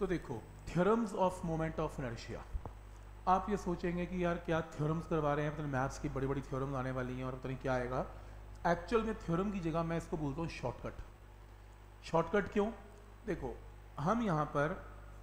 तो देखो, theorems of moment of inertia. आप ये सोचेंगे कि यार क्या थ्योरम्स करवा रहे हैं, पता नहीं मैथ्स की बड़ी बड़ी थ्योरम्स आने वाली हैं और पता नहीं क्या आएगा। एक्चुअल में थ्योरम की जगह मैं इसको बोलता हूँ शॉर्टकट। शॉर्टकट क्यों? देखो, हम यहाँ पर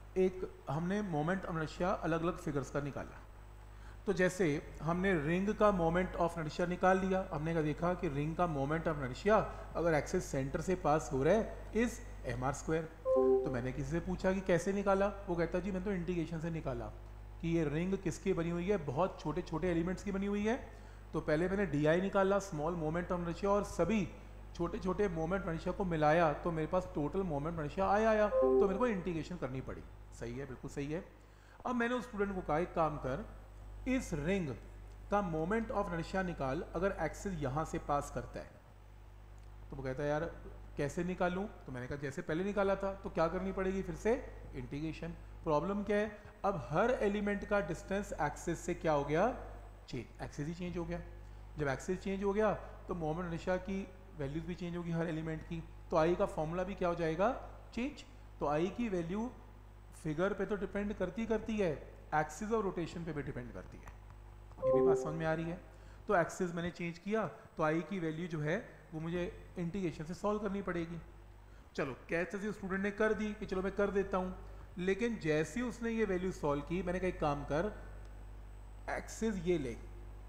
हमने मोमेंट ऑफ इनर्शिया अलग अलग फिगर्स का निकाला। तो जैसे हमने रिंग का मोमेंट ऑफ इनर्शिया निकाल लिया, हमने क्या देखा कि रिंग का मोमेंट ऑफ इनर्शिया अगर एक्सिस सेंटर से पास हो रहा है इज mr²। तो मैंने किसी से पूछा कि कैसे निकाला, वो कहता जी मैंने तो इंटीग्रेशन से निकाला कि ये रिंग किसकी बनी हुई है, बहुत छोटे छोटे एलिमेंट्स की बनी हुई है। तो पहले मैंने डी निकाला, स्मॉल मोमेंट ऑफ इनर्शिया, और सभी छोटे छोटे मोमेंट ऑफ इनर्शिया को मिलाया तो मेरे पास टोटल मोमेंट ऑफ इनर्शिया आया। तो मेरे को इंटीग्रेशन करनी पड़ी। सही है, बिल्कुल सही है। अब मैंने उस स्टूडेंट को कहा एक काम कर, इस रिंग का मोमेंट ऑफ इनर्शिया निकाल अगर एक्सिस यहाँ से पास करता है। तो वो कहता है यार कैसे निकालूं? तो मैंने कहा जैसे पहले निकाला था। तो क्या करनी पड़ेगी? फिर से इंटीग्रेशन। प्रॉब्लम क्या है? अब हर एलिमेंट का डिस्टेंस एक्सिस से क्या हो गया? चेंज। एक्सिस ही चेंज हो गया। जब एक्सिस चेंज हो गया तो मोमेंट इनर्शिया की वैल्यूज भी चेंज होगी हर एलिमेंट की। तो आई का फॉर्मूला भी क्या हो जाएगा? चेंज। तो आई की वैल्यू फिगर पे तो डिपेंड करती है, एक्सिस और रोटेशन पे भी डिपेंड करती है। ये भी बात समझ में आ रही है? तो एक्सिस मैंने चेंज किया तो आई की वैल्यू जो है वो मुझे इंटीग्रेशन से सॉल्व करनी पड़ेगी। चलो कैसे से स्टूडेंट ने कर दी कि चलो मैं कर देता हूँ, लेकिन जैसे ही उसने ये वैल्यू सॉल्व की मैंने कहा एक काम कर, एक्सिस ये ले।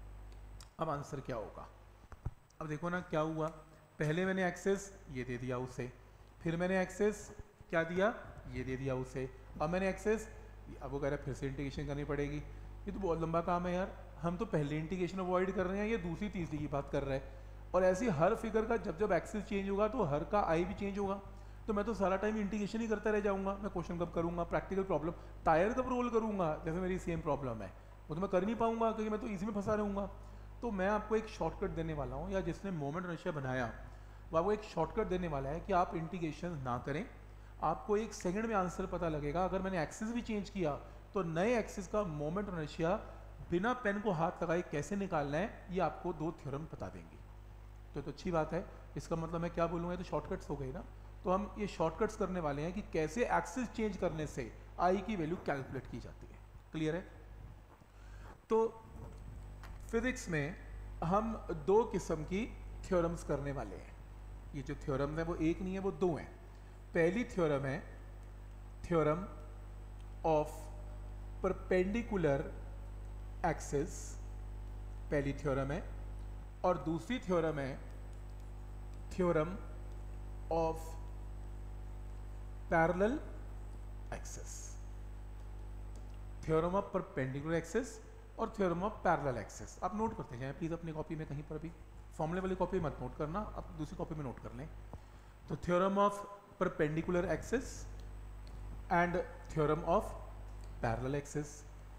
अब आंसर क्या होगा? अब देखो ना क्या हुआ। पहले मैंने एक्सिस ये दे दिया उसे, फिर मैंने एक्सिस क्या दिया? ये दे दिया उसे। अब मैंने एक्सिस, अब वो कह रहा है फिर से इंटीग्रेशन करनी पड़ेगी। ये तो बहुत लंबा काम है यार। हम तो पहले इंटीग्रेशन अवॉइड कर रहे हैं, ये दूसरी तीसरी की बात कर रहे हैं। और ऐसी हर फिगर का जब जब एक्सिस चेंज होगा तो हर का आई भी चेंज होगा। तो मैं तो सारा टाइम इंटीग्रेशन ही करता रह जाऊंगा। मैं क्वेश्चन कब करूंगा? प्रैक्टिकल प्रॉब्लम टायर कब रोल करूंगा? जैसे मेरी सेम प्रॉब्लम है वो तो मैं कर नहीं पाऊंगा क्योंकि मैं तो इसी में फंसा रहूंगा। तो मैं आपको एक शॉर्टकट देने वाला हूँ, या जिसने मोमेंट इनर्शिया बनाया वो आपको एक शॉर्टकट देने वाला है कि आप इंटीग्रेशन ना करें। आपको एक सेकंड में आंसर पता लगेगा। अगर मैंने एक्सिस भी चेंज किया तो नए एक्सिस का मोमेंट इनर्शिया बिना पेन को हाथ लगाए कैसे निकालना है, ये आपको दो थ्योरम बता देंगे। तो अच्छी बात है। इसका मतलब मैं क्या बोलूँगा, तो शॉर्टकट्स हो गई ना। तो हम ये शॉर्टकट्स करने वाले हैं कि कैसे एक्सिस चेंज करने से आई की वैल्यू कैलकुलेट की जाती है। क्लियर है? तो फिजिक्स में हम दो किस्म की थ्योरम्स करने वाले हैं। ये जो थ्योरम्स हैं वो एक नहीं है, वो दो हैं। पहली थ्योरम है थ्योरम ऑफ परपेंडिकुलर एक्सिस, पहली थ्योरम है। और दूसरी थ्योरम है theorem of parallel axis. Theorem of perpendicular axis और थ्योरम ऑफ पैरेलल एक्सिस। आप नोट करते जाएं प्लीज अपनी कॉपी में, कहीं पर भी फॉर्मूले वाली कॉपी मत नोट करना, आप दूसरी कॉपी में नोट कर लें। तो theorem of perpendicular axis and theorem of parallel axis.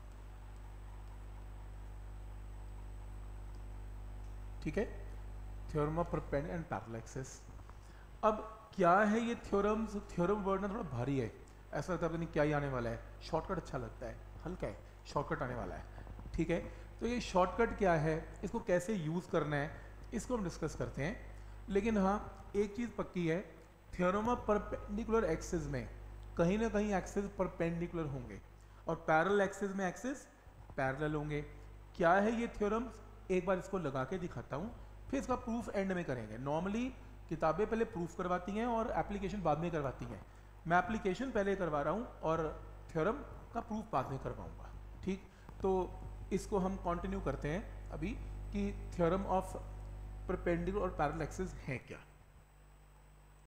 ठीक है? Theorem of perpendicular and parallel axis. अब क्या है ये थ्योरम्स? थ्योरम वर्ड ना थोड़ा भारी है, ऐसा लगता है पता नहीं क्या ही आने वाला है। शॉर्टकट अच्छा लगता है, हल्का है, शॉर्टकट आने वाला है। ठीक है? तो ये शॉर्टकट क्या है, इसको कैसे यूज़ करना है, इसको हम डिस्कस करते हैं। लेकिन हाँ, एक चीज़ पक्की है, थ्योरम ऑफ परपेंडिकुलर एक्सिस में कहीं ना कहीं एक्सिस परपेंडिकुलर होंगे और पैरेलल एक्सिस में एक्सिस पैरेलल होंगे। क्या है ये थ्योरम्स? एक बार इसको लगा के दिखाता हूँ, फिर इसका प्रूफ एंड में करेंगे। नॉर्मली किताबें पहले प्रूफ करवाती हैं और एप्लीकेशन बाद में करवाती हैं। मैं एप्लीकेशन पहले करवा रहा हूँ और थ्योरम का प्रूफ बाद में करवाऊँगा। ठीक? तो इसको हम कंटिन्यू करते हैं अभी कि थ्योरम ऑफ परपेंडिकुलर और पैरेलल एक्सिस है क्या।